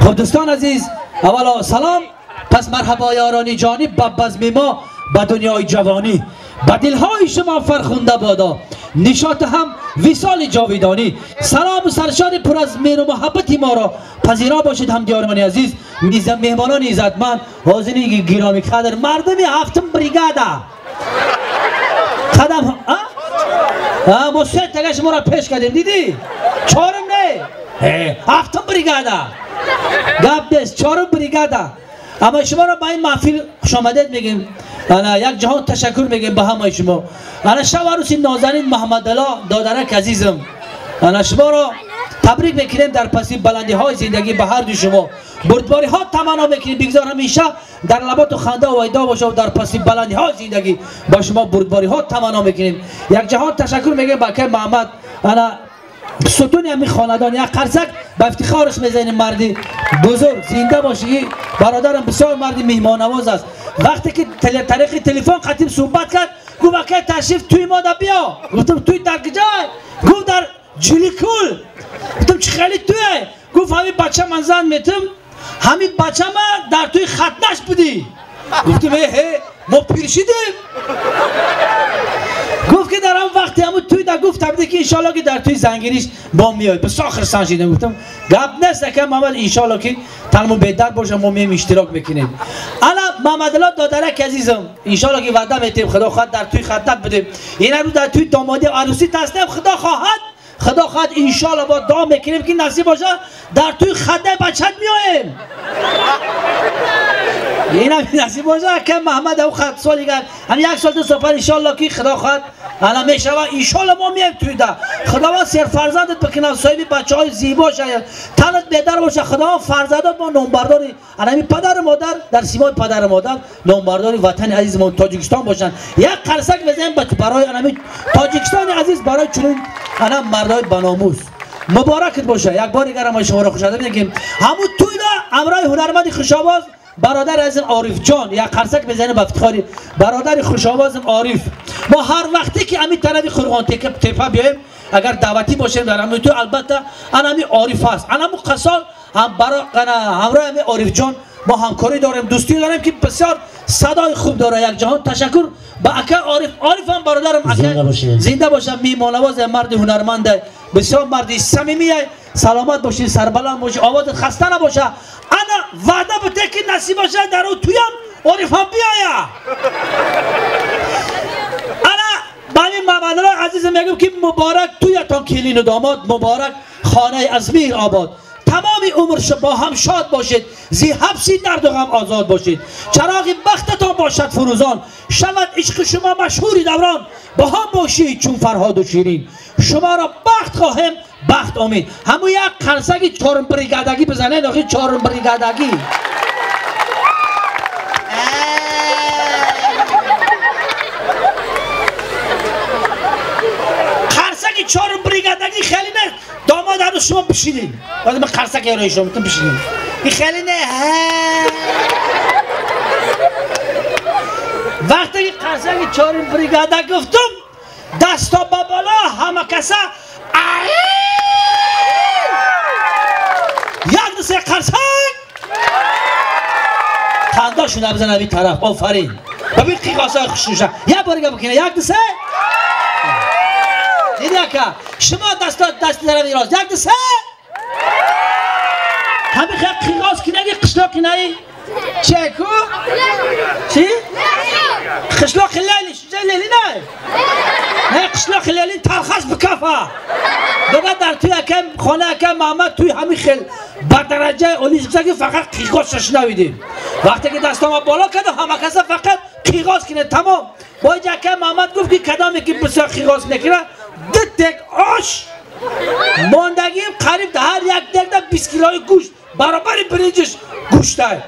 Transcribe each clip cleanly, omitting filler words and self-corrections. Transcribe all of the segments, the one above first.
خب دوستان عزیز، اولا سلام، پس مرحبا یارانی جانی، بزم ما به دنیای جوانی، به دلهای شما فرخنده بادا، نشاط هم وصال جاویدانی. سلام و سرشار پر از مهر و محبت ما را پذیرا باشید هم دیارمان عزیز، مهمانان عزتمند، حاضرین گرامی قدر، مردم هفتم بریگادا قدم ما سه تگه شما را پیش کردیم، دیدی؟ چهارم نه، هفتم بریگادا گپ نیست، چهارم بریگادا. اما شما را با این محفل خوش آمدید میگیم، یک جهان تشکر میگیم به همه شما. شب عروسی نازنین محمد الله دادرک عزیزم، شما را تبریک میکنیم در پس بلندی های زندگی به هر دو شما. بردباری ها تمنا میکنیم، بگذار همیشه در لبات و خنده و ویدا باشه و در پس بلندی های زندگی با شما بردباری ها تمنا میکنیم. یک جهان تشکر میگیم با که محمد ستون همی خاندان، یک قرصک به افتخارش میزنیم. مردی بزرگ زنده باشی، برادرم بسیار مردی مهمان نواز است. وقتی که طریق تلفن خطیب صحبت کرد، گفت که تشریف توی ما دا بیا. گفتم توی در کجای؟ گفت در جلیکول. گفتم چه خیلی توی؟ گفت همین بچه من زن میتم، همین بچه من در توی ختنش بودی. گفتم ما پیرشیدیم. گفت که در هم وقتی همون توی در گفت تبدیل که انشالله که در توی زنگیریش با میاد به ساخر سنجیدم. گفتم گپ نیست که محمد انشالله که تنمون بهتر باشه ما میم اشتراک میکنیم. انا محمد الله دادرک عزیزم، انشالله که وعده میتیم خدا خواهد در توی خدمت بدیم. این رو در توی دامادی عروسی تصدیم خدا خواهد انشالله با دعا میکنیم که نصیب باشه در توی خدمت بچت میایم. این هم نصیب باشه که محمد او خط سالی کرد هم یک سال دو سفر انشالله که خدا خواهد الان میشه و انشالله ما میایم توی ده. خداوند سر فرزندت بکنه، صاحب بچه های زیبا شاید تنت بهتر باشه. خداوند فرزندت ما نامبرداری الان پدر مادر در سیمای پدر مادر نامبرداری وطن عزیزمون تاجیکستان باشن. یک قرصک بزنیم برای الان تاجیکستان عزیز، برای چنین الان مردای بناموس مبارکت باشه. یک بار دیگر ما شما را خوشحال میگیم. همون توی ده امرای هنرمند خوشاواز برادر عزیزم عارف جان، یک قرصک بزنه به افتخاری برادر خوشاوازم عارف. ما هر وقتی که همین طرف خرغان تپه بیایم اگر دعوتی باشیم در همین تو البته همین عارف هست، همون قصال هم برای همراه همین عارف جان ما همکاری داریم، دوستی داریم که بسیار صدای خوب داره. یک جهان تشکر با اکا عارف هم برادرم اکا زنده باشه، میهمانواز مرد هنرمند بسیار مردی صمیمی، سلامت باشی، سربلند باشی، آواز خسته نباشه. انا وعده بده که نصیب باشه در اون تویم عارف هم بیایا. انا با این محمد الله عزیزم میگم که مبارک تویتان کلین و داماد، مبارک خانه ازمیر آباد، تمام عمر با هم شاد باشید، زی حبسی درد و غم آزاد باشید، چراغ بختتان باشد فروزان، شود عشق شما مشهوری دوران، با هم باشید چون فرهاد و شیرین، شما را بخت خواهم بخت امید. همون یک قرصک چهارم بریگادگی بزنه، ناخی چهارم بریگادگی قرصک چهارم بریگادگی خیلی نه داماد هنو شما بشینین، بعد من قرصک یارای شما میتونم بشینین، این خیلی نه. وقتی که قرصک چهارم بریگاده گفتم دستا با بالا همه کسا یک دو سه قرصک خنده شونه بزنه بی طرف. آفرین ببین قیقاسای خوشنوشه یک بارگه بکنه یک دو سه. دیدی که شما دست در میراز یک دو سه همین خیلی قیقاس کنه یه قشلاق کنه چه کو؟ چی؟ قشلاق لیلی چه لیلی نه قشلاق لیلی ترخص بکفه بگه در توی اکم خانه اکم محمد توی همین خیل با درجه اولیش که فقط قیقاسش نویدیم. وقتی که دستام بالا کردم همه کسا فقط قیقاس کنه تمام. با اینجا اکم محمد گفت که کدامی که بسیار قیقاس نکنه ده تک آش ماندگیم قریب ده هر یک دک ده 20 کیلوی گوشت برابر برنجش گوشته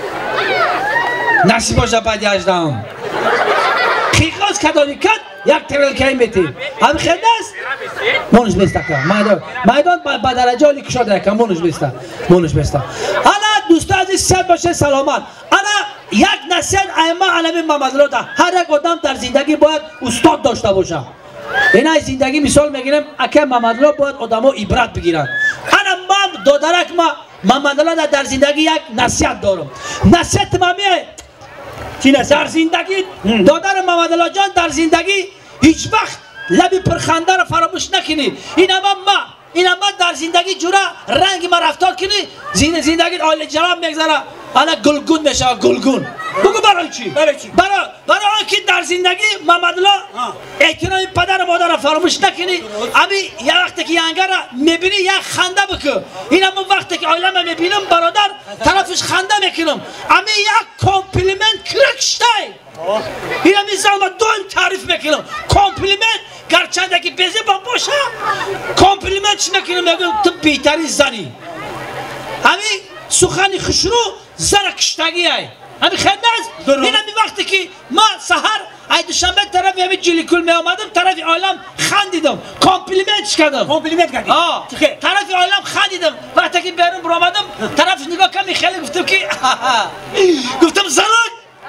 نصیب باشه بعد یجدهم قیقاس کدامی کد یک ترلکه میتیم هم خیلی است مونش بیسته که میدان با درجه هالی کشاده که مونش بیسته. حالا دوستا عزیز سید باشه سلامت. انا یک نصیحت ائمه علمی محمد الله ده هر یک آدم در زندگی باید استاد داشته باشه. این زندگی مثال میگیرم اکه محمد الله باید آدمو عبرت بگیرن. انا من دادرک ما محمد الله در زندگی یک نصیحت دارم. نصیحت تمامیه چی نصیحت؟ در زندگی دادر محمد الله جان در زندگی هیچ وقت لبی پرخنده را فراموش نکنی. این اما در زندگی جورا رنگ ما رفتار کنی زندگی عالی جناب میگذره انا گلگون میشه گلگون. بگو برای چی؟ برای آنکه در زندگی محمد الله احترام پدر و مادر را فراموش نکنی. امی یک وقتی که ینگر را میبینی یک خنده بکن. این اما وقتی که عائله ما میبینم برادر طرفش خنده میکنم. امی یک کامپلیمنت کرکشتای. این امی زمان دویم تعریف میکنم. کامپلیمنت گرچنده که بیزی با باشه کامپلیمنتش میکنم میگم تو بیتری زنی. امی سخنی خوشرو زن کشتگی های. همین خیلی نیست. این همین وقتی که ما سحر ای دوشنبه طرف همین جلیکل می آمدم طرف عالم خندیدم کامپلیمنتش کردم. کامپلیمنت کردی؟ طرف عالم خندیدم. وقتی که بیرون برو آمدم طرف نگاه کمی خیلی گفتم که گفتم زنک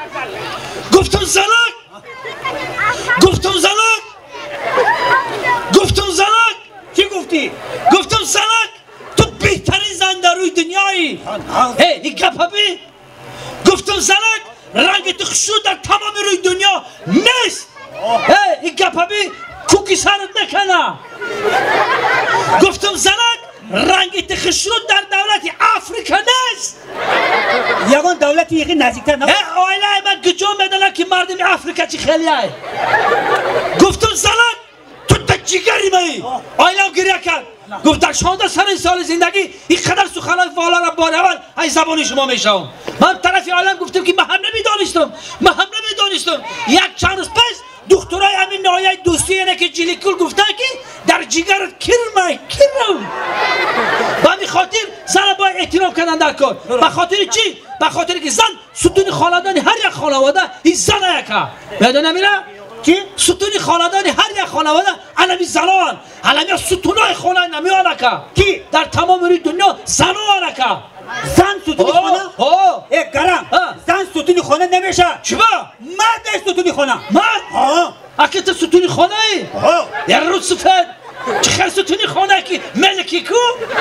چی گفتی؟ گفتم زنک تو بهترین زن در روی دنیایی. این گپ بی گفتم زنک رنگ تو خوشو در تمام روی دنیا نیست. این گپ بی کوکی سرت نکنه. گفتم زنک رنگ تو خوشو در دولت آفریقا نیست. یگان دولتی یکی نزدیکتر نبود. آیله من گجو میدونم که مردم آفریقا چی خیلی های. گفتم زنک تو جگری مایی. آیله گریه کرد. گفت در 16 سال زندگی این قدر سخنان والا را بار اول ای زبان شما میشم. من طرف عالم گفتم که من هم نمیدانستم. یک چند روز پس دکترای همین نهایت دوستی اینه که جلیکل گفتن که در جگرت کرم. با همین خاطر زن باید احترام کردن در کار. به خاطر چی؟ به خاطر که زن ستون خاندان هر یک خانواده این زن یکه. میدونه میره؟ کی؟ ستون خاندان هر یک خانواده علمی زنان علمی ستونای خانه نمیانه که کی؟ در تمام روی دنیا زنانه که زن ستونی خانه؟ گرم زن ستونی خانه نمیشه. چی با؟ مرد ستونی خانه. مرد؟ اگه تو ستونی خانه ای؟ یه روز سفید چه خیلی ستونی خانه که ملکی کو؟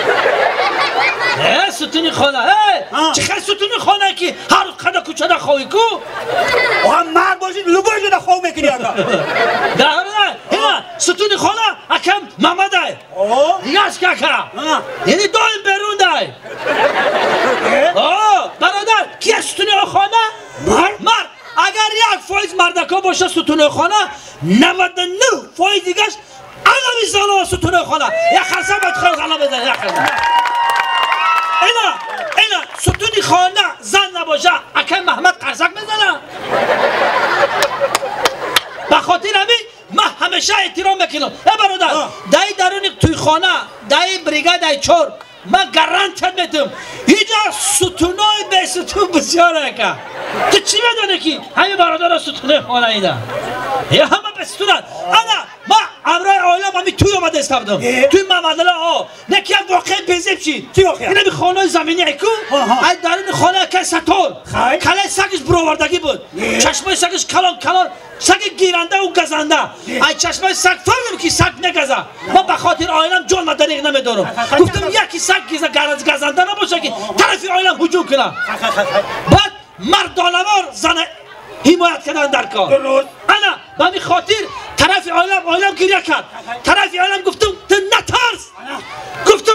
ستونی خانه چه خیلی ستونی خانه که هر قدر کوچه در خواهی کو؟ مرد باشید لبایشو در خواه میکنی اگه اینا ستونی خانه اکم محمد های دیگهش که یعنی دایم برون دای برادر کیه ستونی خانه؟ مرد اگر یک فایز مردکا باشه ستونی خانه 99 فایز دیگهش علمی زنان ستونی خانه یک خرسه باید خیلی غلا بزنه یک خرسه اینا ستونی خانه زن نباشه اکم محمد قرصک میزنه. به خاطر همین من همیشه احترام میکنم. برادر دای درون توی خانه دای بریگاد دای چور من گارانت میدم اینجا ستونای به ستون بسیاره که تو چی میدونه که همین برادر ستونه خانه ایده یا همه به ستونن. ما امرای عالم همی توی آمده استفدم توی محمد الله نکی هم واقع بزیب شید. چی واقع؟ اینه بی خانه زمینی اکو از درون خانه که ستون کله سگش برآوردگی بود. چشمای سگش کلان سگ گیرنده و گزنده. ای چشمای سگ فهمیم که سگ نگزه. من به خاطر عالم جان ما دریغ نمیدارم. گفتم یکی سگ گزنده نباشه که طرف عالم هجوم کنه. بعد مردانوار زن حمایت کردن در کار. انا به همین خاطر طرف عالم گریه کرد. طرف عالم گفتم تو نترس. گفتم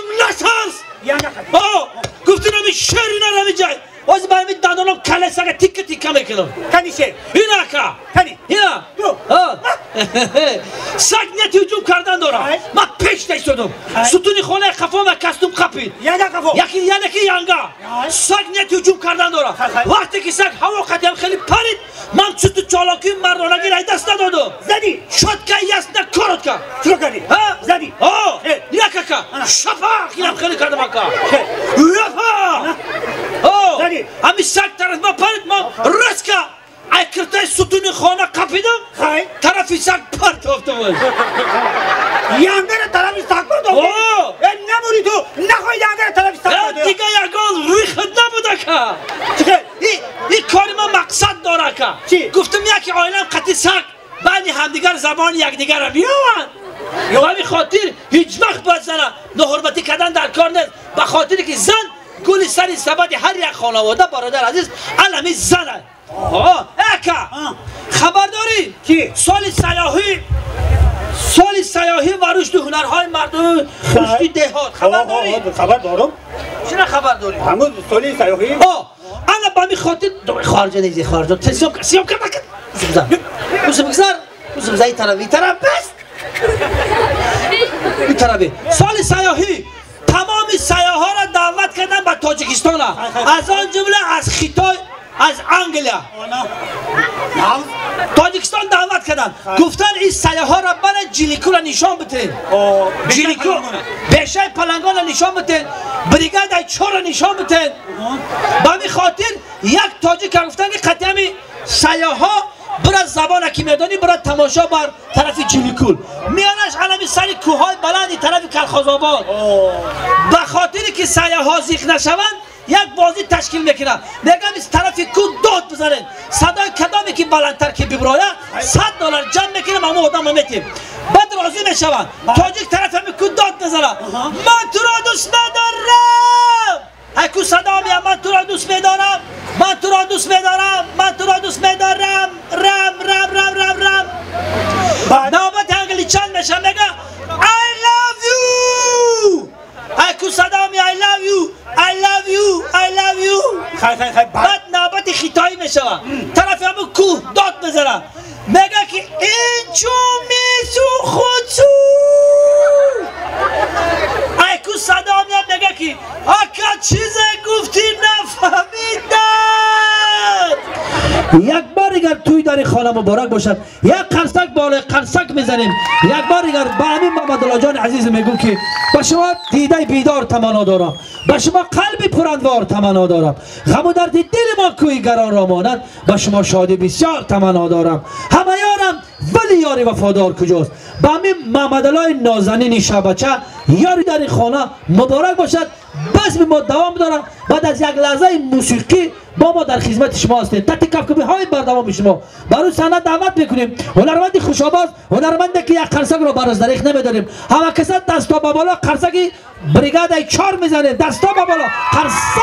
گفتم نمی شعری نمی جای از برمی دندانم کله سگه تیکه میکنم. کنی شه؟ اینا که اینا سگ نیت هجوم کردن دارم. من پیش داشتم ستونی خانه خفا و کستوم خپید یکی ینگا سگ نیت هجوم کردن دارم. وقتی که سگ هوا قدیم خیلی پرید من چطور چالاکی مردانگی رای دست ندادم. زدی؟ شد که یست نکارد که چرا کردی؟ زدی؟ نیکه که شفاق اینم خیلی کردم اکا زدی؟ همی سگ طرف ما پرید ما رس که ای کرده ستون خانه قپیدم طرفی سگ پرت افته بود. ینگر طرفی سگ پرت افته؟ نموری تو نخواه ینگر طرفی سگ پرت افته؟ دیگه یکان روی خود نبوده که این کاری ما مقصد داره که چی؟ گفتم یکی آیلم قطعی سگ بعد همدیگر زبان یکدیگر را بیاون یا همین خاطر هیچ وقت باید زنه نحرمتی کردن در کار نیست. به خاطر که زن گل سر سبد هر یک خانواده برادر عزیز علمی زنه. اکا خبر داری؟ چی؟ سال سیاحی و رشد هنرهای مردم رشد دهات خبر داری؟ خبر دارم. چرا خبر داری؟ همون سال سیاحی؟ انا با می خاطر خارجه نیزی خارجه سیام کرد بگذار این طرف بست این طرفی سال سیاحی تمام سیاح ها را دعوت کردن به تاجیکستان از آن جمله از خیتای از انگلیا تاجیکستان دعوت کردن گفتن این سیاح ها را برای جیلیکو را نشان بتین جیلیکو بیشه پلنگان را نشان بتین بریگاد 4 را نشان بتین با می خاطر یک تاجیک گفتن که قطعی سیاح ها برای زبان که میدانی برای تماشا بر طرف جیلیکول میانش علمی سری کوههای بلندی طرف کلخازآباد به خاطری که سیاح ها زیخ نشوند یک بازی تشکیل میکنه میگم از طرف کو داد بزنن صدای کدامی که بلندتر که ببراید $100 جمع میکنه ما آدم میتیم بعد راضی میشوند تاجیک طرف هم کو داد بزنه من تو را دوست ندارم اکو صدا میام من تو را دوست میدارم من تو را دوست میدارم من تو را دوست میدارم رم نوبت انگلی چند میشه میگه I love you اکو صدا می I love you بعد نوبت خیتایی میشه طرف همون کوه داد بزنه میگه که این چومیسو خودسو اکو صدا میاد میگه که آکا چیز گفتی نفهمیدن یک بار اگر توی داری خانه مبارک باشد یک قرصک بالای قرصک میزنیم یک بار اگر به همین محمدالله جان عزیز میگو که به شما دیده بیدار تمنا دارم به شما قلب پرانوار تمنا دارم غم و درد دل ما کوی گران را ماند به شما شادی بسیار تمنا دارم همه یارم ولی یاری وفادار کجاست به همین محمدالله نازنین شبچه یاری در این خانه مبارک باشد بس ما دوام دارم بعد از یک لحظه موسیقی با ما در خدمت شما هستیم تحت کفکبی های بردوام شما برای صحنه دعوت میکنیم هنرمند خوشآواز هنرمندی که یک قرصک رو براز دریخ نمیداریم همه کسا دستا با بالا قرصکی بریگاد 4 میزنه دستا با بالا قرصک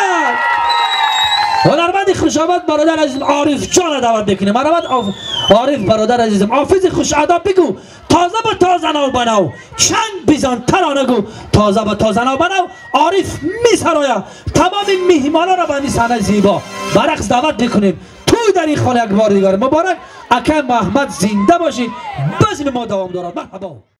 هنرمند خوشآواز برادر عزیزم عارف جان دعوت میکنیم هنرمند عارف برادر عزیزم حافظ خوش ادب بگو تازه به تازه نو بنو چند بیزان ترانه گو تازه به تازه نو بنو عارف میسرایا تمام میهمانا را به این صحنه زیبا برعکس دعوت میکنیم توی در این خانه یک بار دیگر مبارک اکه محمد زنده باشید بازی ما دوام دارد مرحبا